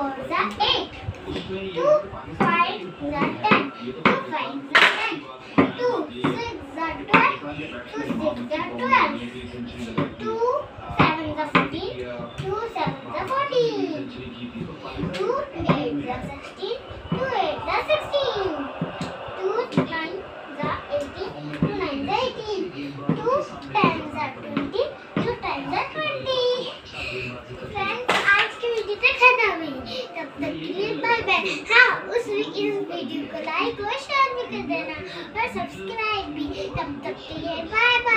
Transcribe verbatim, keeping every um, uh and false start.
fours are eight. Two fives are ten. Two fives are ten. Two sixes are twelve. Two sixes are twelve. Two sevens are fourteen. Two sevens are fourteen. Two eights are sixteen. Two eights are sixteen. Two nines are eighteen. Two nines are eighteen. Two tens are twenty. Two tens are twenty. Friends, आज की video तो खत्म हुई। तब तक के लिए bye bye. हाँ, उस इस वीडियो को लाइक और शेयर भी कर देना और सब्सक्राइब भी। तब तक के लिए बाय बाय।